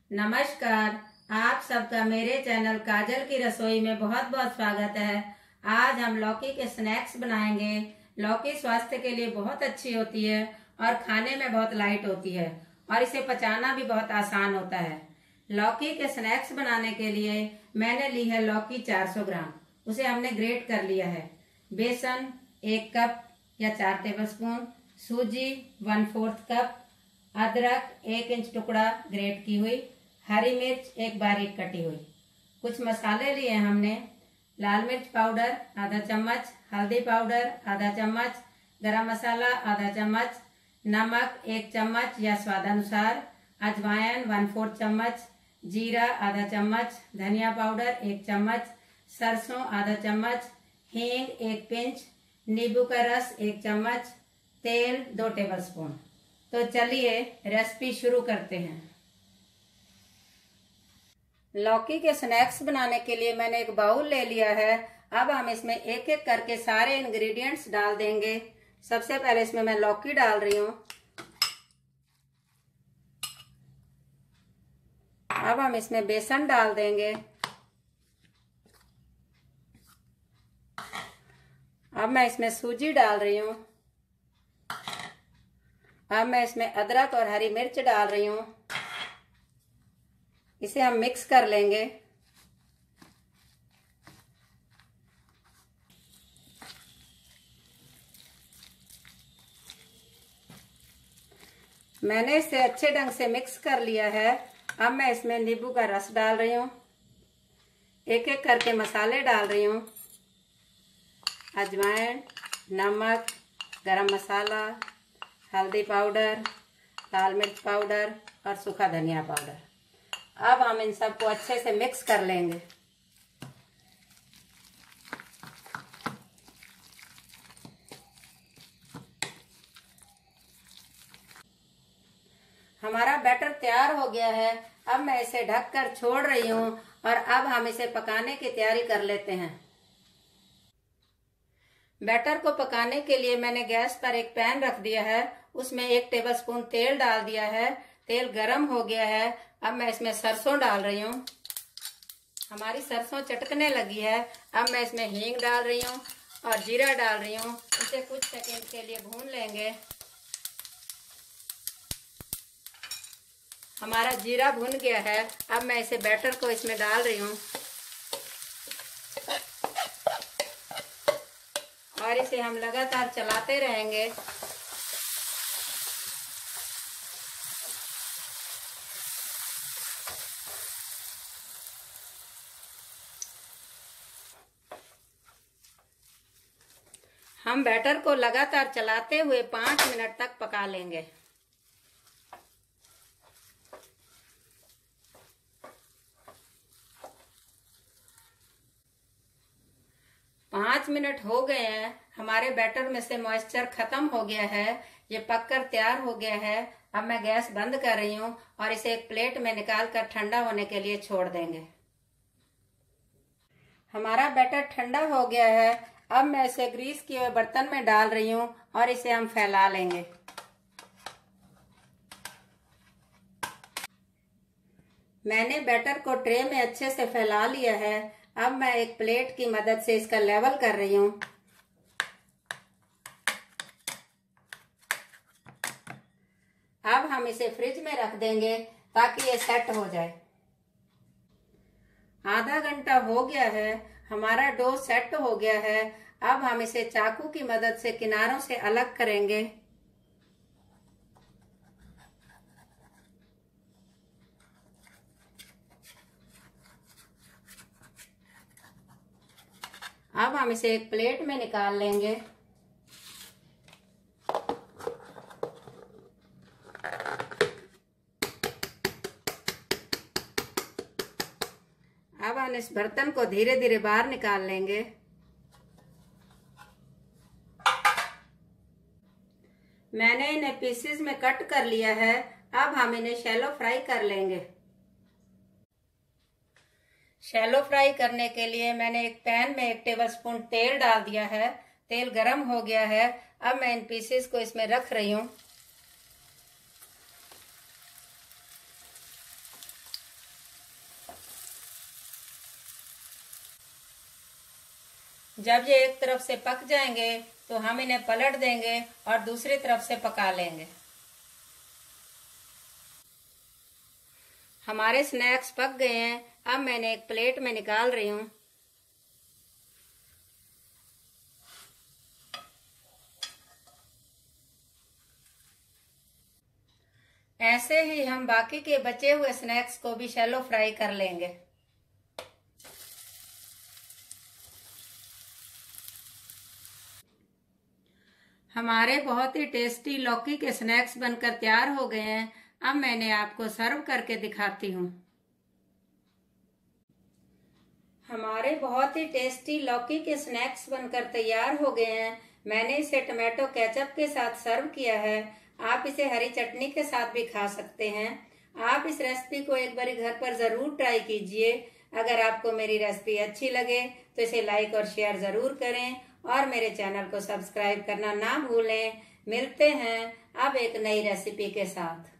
नमस्कार। आप सबका मेरे चैनल काजल की रसोई में बहुत बहुत स्वागत है। आज हम लौकी के स्नैक्स बनाएंगे। लौकी स्वास्थ्य के लिए बहुत अच्छी होती है और खाने में बहुत लाइट होती है और इसे पचाना भी बहुत आसान होता है। लौकी के स्नैक्स बनाने के लिए मैंने ली है लौकी 400 ग्राम। उसे हमने ग्रेट कर लिया है। बेसन 1 कप या 4 टेबलस्पून, सूजी 1/4 कप, अदरक 1 इंच टुकड़ा ग्रेट की हुई, हरी मिर्च 1 बारीक कटी हुई। कुछ मसाले लिए हमने। लाल मिर्च पाउडर आधा चम्मच, हल्दी पाउडर आधा चम्मच, गरम मसाला आधा चम्मच, नमक 1 चम्मच या स्वादानुसार, अजवाइन 1/4 चम्मच, जीरा आधा चम्मच, धनिया पाउडर 1 चम्मच, सरसों आधा चम्मच, हींग 1 पिंच, नींबू का रस 1 चम्मच, तेल 2 टेबलस्पून। तो चलिए रेसिपी शुरू करते हैं। लौकी के स्नैक्स बनाने के लिए मैंने एक बाउल ले लिया है। अब हम इसमें एक एक करके सारे इंग्रेडिएंट्स डाल देंगे। सबसे पहले इसमें मैं लौकी डाल रही हूँ। अब हम इसमें बेसन डाल देंगे। अब मैं इसमें सूजी डाल रही हूँ। अब मैं इसमें अदरक और हरी मिर्च डाल रही हूँ। इसे हम मिक्स कर लेंगे। मैंने इसे अच्छे ढंग से मिक्स कर लिया है। अब मैं इसमें नींबू का रस डाल रही हूँ। एक एक करके मसाले डाल रही हूँ। अजवाइन, नमक, गरम मसाला, हल्दी पाउडर, लाल मिर्च पाउडर और सूखा धनिया पाउडर। अब हम इन सबको अच्छे से मिक्स कर लेंगे। हमारा बैटर तैयार हो गया है। अब मैं इसे ढककर छोड़ रही हूँ और अब हम इसे पकाने की तैयारी कर लेते हैं। बैटर को पकाने के लिए मैंने गैस पर एक पैन रख दिया है। उसमें 1 टेबलस्पून तेल डाल दिया है। तेल गरम हो गया है। अब मैं इसमें सरसों डाल रही हूँ। हमारी सरसों चटकने लगी है। अब मैं इसमें हींग डाल रही हूँ और जीरा डाल रही हूँ। इसे कुछ सेकंड के लिए भून लेंगे। हमारा जीरा भुन गया है। अब मैं इसे बैटर को इसमें डाल रही हूँ और इसे हम लगातार चलाते रहेंगे। हम बैटर को लगातार चलाते हुए 5 मिनट तक पका लेंगे। पाँच मिनट हो गए हैं। हमारे बैटर में से मॉइस्चर खत्म हो गया है। ये पककर तैयार हो गया है। अब मैं गैस बंद कर रही हूँ और इसे एक प्लेट में निकाल कर ठंडा होने के लिए छोड़ देंगे। हमारा बैटर ठंडा हो गया है। अब मैं इसे ग्रीस किए हुए बर्तन में डाल रही हूँ और इसे हम फैला लेंगे। मैंने बैटर को ट्रे में अच्छे से फैला लिया है। अब मैं एक प्लेट की मदद से इसका लेवल कर रही हूँ। अब हम इसे फ्रिज में रख देंगे ताकि ये सेट हो जाए। आधा घंटा हो गया है। हमारा डो सेट हो गया है। अब हम इसे चाकू की मदद से किनारों से अलग करेंगे। अब हम इसे एक प्लेट में निकाल लेंगे। अब हम इस बर्तन को धीरे धीरे बाहर निकाल लेंगे। मैंने इन्हें पीसेस में कट कर लिया है। अब हम इन्हें शैलो फ्राई कर लेंगे। शैलो फ्राई करने के लिए मैंने एक पैन में 1 टेबलस्पून तेल डाल दिया है। तेल गरम हो गया है। अब मैं इन पीसेस को इसमें रख रही हूँ। जब ये एक तरफ से पक जाएंगे तो हम इन्हें पलट देंगे और दूसरी तरफ से पका लेंगे। हमारे स्नैक्स पक गए हैं। अब मैंने एक प्लेट में निकाल रही हूँ। ऐसे ही हम बाकी के बचे हुए स्नैक्स को भी शैलो फ्राई कर लेंगे। हमारे बहुत ही टेस्टी लौकी के स्नैक्स बनकर तैयार हो गए हैं। अब मैंने आपको सर्व करके दिखाती हूँ। हमारे बहुत ही टेस्टी लौकी के स्नैक्स बनकर तैयार हो गए हैं। मैंने इसे टमाटो केचप के साथ सर्व किया है। आप इसे हरी चटनी के साथ भी खा सकते हैं। आप इस रेसिपी को एक बार घर पर जरूर ट्राई कीजिए। अगर आपको मेरी रेसिपी अच्छी लगे तो इसे लाइक और शेयर जरूर करें और मेरे चैनल को सब्सक्राइब करना ना भूलें। मिलते हैं अब एक नई रेसिपी के साथ।